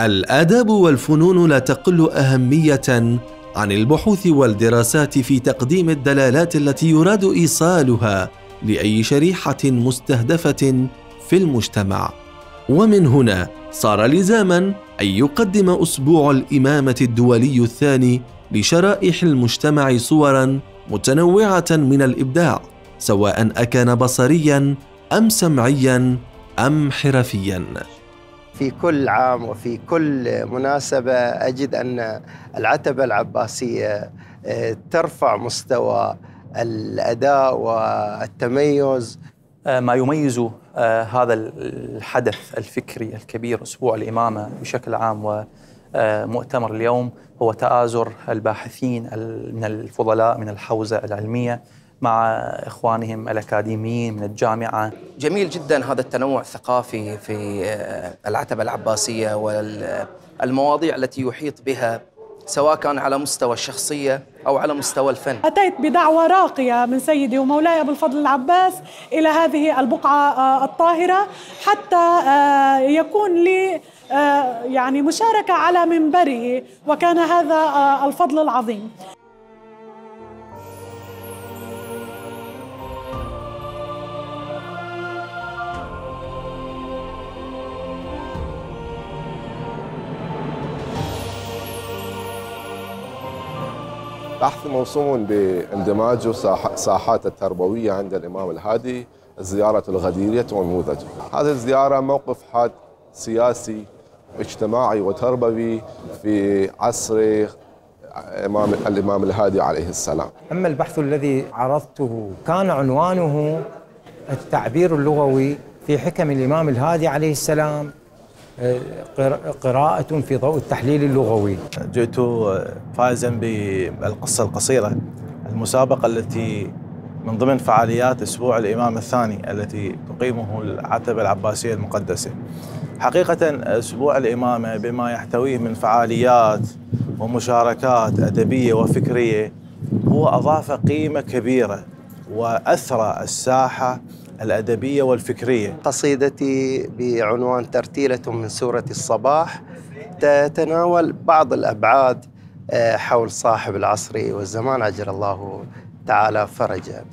الآداب والفنون لا تقل أهمية عن البحوث والدراسات في تقديم الدلالات التي يراد إيصالها لأي شريحة مستهدفة في المجتمع. ومن هنا صار لزاما أن يقدم أسبوع الإمامة الدولي الثاني لشرائح المجتمع صوراً متنوعة من الإبداع، سواء أكان بصرياً أم سمعياً أم حرفياً. في كل عام وفي كل مناسبة أجد أن العتبة العباسية ترفع مستوى الأداء والتميز. ما يميز هذا الحدث الفكري الكبير أسبوع الإمامة بشكل عام ومؤتمر اليوم هو تآزر الباحثين من الفضلاء من الحوزة العلمية مع إخوانهم الأكاديميين من الجامعة. جميل جدا هذا التنوع الثقافي في العتبة العباسية والمواضيع التي يحيط بها سواء كان على مستوى الشخصية أو على مستوى الفن. أتيت بدعوة راقية من سيدي ومولاي أبو الفضل العباس إلى هذه البقعة الطاهرة حتى يكون لي يعني مشاركة على منبره، وكان هذا الفضل العظيم. بحث موسوم باندماج ساحات التربوية عند الإمام الهادي، الزيارة الغديرية ونموذجها. هذه الزيارة موقف حاد سياسي اجتماعي وتربوي في عصر الإمام الهادي عليه السلام. أما البحث الذي عرضته كان عنوانه التعبير اللغوي في حكم الإمام الهادي عليه السلام، قراءة في ضوء التحليل اللغوي. جئت فائزا بالقصة القصيرة، المسابقة التي من ضمن فعاليات أسبوع الإمامة الثاني التي تقيمه العتبة العباسية المقدسة. حقيقة أسبوع الإمامة بما يحتويه من فعاليات ومشاركات أدبية وفكرية هو أضاف قيمة كبيرة وأثرى الساحة الأدبية والفكرية. قصيدتي بعنوان ترتيلة من سورة الصباح تتناول بعض الأبعاد حول صاحب العصر والزمان عجل الله تعالى فرجه.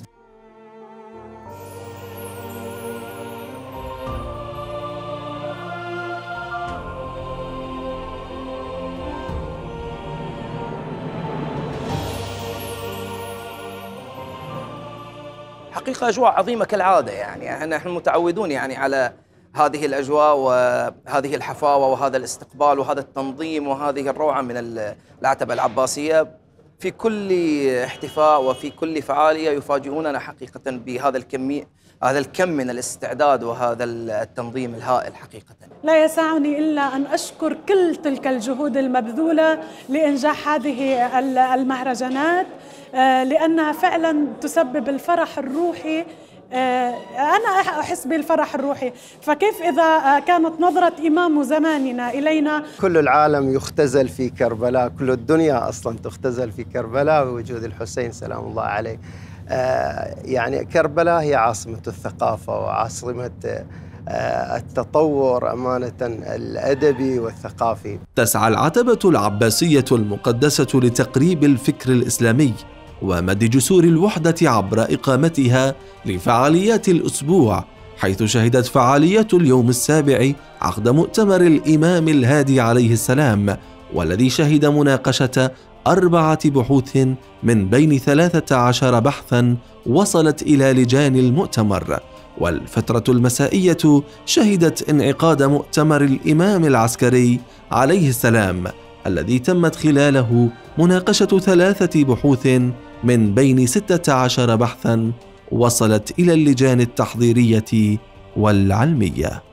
حقيقة أجواء عظيمة كالعادة، يعني نحن متعودون يعني على هذه الأجواء وهذه الحفاوة وهذا الاستقبال وهذا التنظيم وهذه الروعة من العتبة العباسية. في كل احتفاء وفي كل فعالية يفاجئوننا حقيقة بهذا الكم من الاستعداد وهذا التنظيم الهائل. حقيقة لا يسعني إلا أن أشكر كل تلك الجهود المبذولة لإنجاح هذه المهرجانات، لأنها فعلا تسبب الفرح الروحي. أنا أحس بالفرح الروحي، فكيف إذا كانت نظرة إمام زماننا إلينا؟ كل العالم يختزل في كربلاء، كل الدنيا أصلا تختزل في كربلاء بوجود الحسين سلام الله عليه. يعني كربلاء هي عاصمة الثقافة وعاصمة التطور أمانة الأدبي والثقافي. تسعى العتبة العباسية المقدسة لتقريب الفكر الإسلامي ومد جسور الوحدة عبر إقامتها لفعاليات الأسبوع، حيث شهدت فعاليات اليوم السابع عقد مؤتمر الإمام الهادي عليه السلام، والذي شهد مناقشة 4 بحوث من بين 13 بحثاً وصلت إلى لجان المؤتمر. والفترة المسائية شهدت انعقاد مؤتمر الإمام العسكري عليه السلام، الذي تمت خلاله مناقشة 3 بحوث من بين 16 بحثاً وصلت إلى اللجان التحضيرية والعلمية.